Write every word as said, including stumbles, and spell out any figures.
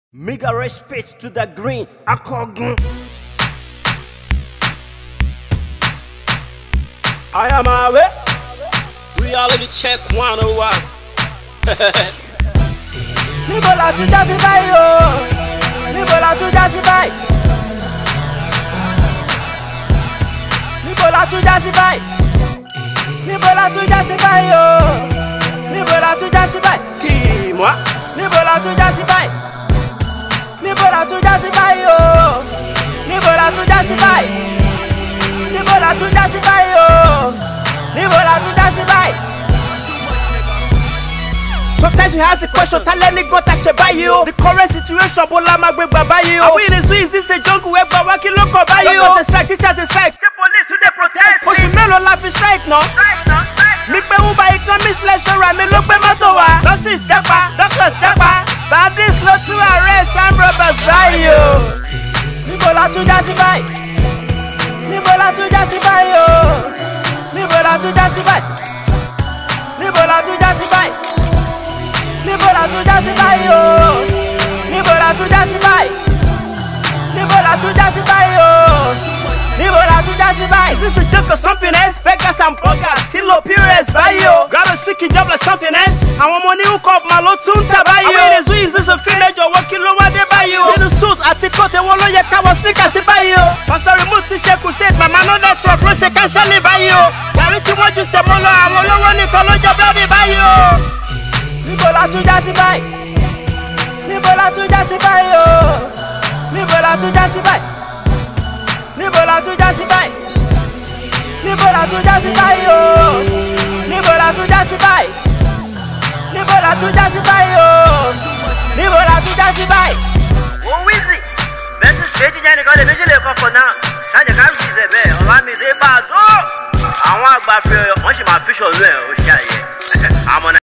Mega respect to the green Akogun. I am away. Reality check one oh one. Níbo la tún já sí báyìí o? Níbo la tún já sí báyìí? Níbo la tún já sí báyìí? Níbo la tún já sí báyìí o? Níbo la tún já sí báyìí? Kì í mọ́. Níbo la tún já sí báyìí? Níbo la tún já sí báyìí o? Níbo la tún já sí báyìí? Níbo la tún já sí báyìí o? Níbo la tún já sí báyìí? Sometimes you ask the question, tell any God that she buy you. The current situation, bola magbe baba you. Are we in a zoo? Is this a jungle where baba ki loko buy you? Doctors a strike, teachers a strike. The police to the protest. Oṣù mélòó la fi strike no? Mi pe Uber economics lecturer mi ló gbé mọ́tò wá. Nurses japa, doctors japa. Bandits ló tún arrest and robbers buy you. Níbo la tún já sí báyìí? Níbo la tún já sí báyìí o? Níbo la tún já sí báyìí? Níbo la tún já sí báyìí? Níbo la tún já sí báyìí o? Níbo la tún já sí báyìí? Níbo la tún já sí báyìí o? Níbo la tún já sí báyìí? Is this a joke or something else? Beggars and buggers, Tilo Pires báyìí o. Got a seeking job like something else. Àwọn ọmọ ní hook up máa ló tún tà báyìí o. Àwọn ènìyàn zoo is this a female jọ̀wọ́ kí ló wá dé báyìí o. Nínú suit àti coat èwo ló yẹ káwọ́ sneakers sí báyìí o. Pastor Remote ti ṣe crusade, mama no network ló ṣe cancel báyìí o. Gàrí tí wọ́n ju sẹ̀mọ́ lọ, àwọn olówó nìkan ló jọ bẹ́ẹ̀ báyìí o. Níbo la tún já sí báyìí? Níbo la tún já sí báyìí o? Níbo la tún já sí báyìí? Níbo la tún já sí báyìí? Níbo la tún já sí báyìí o? Níbo la tún já sí báyìí? Níbo la tún já sí báyìí o? Níbo la tún já sí báyìí? Ó wíìsì bẹ́ẹ̀ sì méjì jẹ́ nìkan lè méjì lè kọ̀kọ̀ náà ṣáàjẹ̀ ká rí ìṣẹ̀ bẹ́ẹ̀ Ọlámídé bá a tó àwọn àgbàfẹ́ wọ́n sì máa fíṣọ̀ lú ẹ̀ ó ṣe àyẹ̀ àmọ́ náà.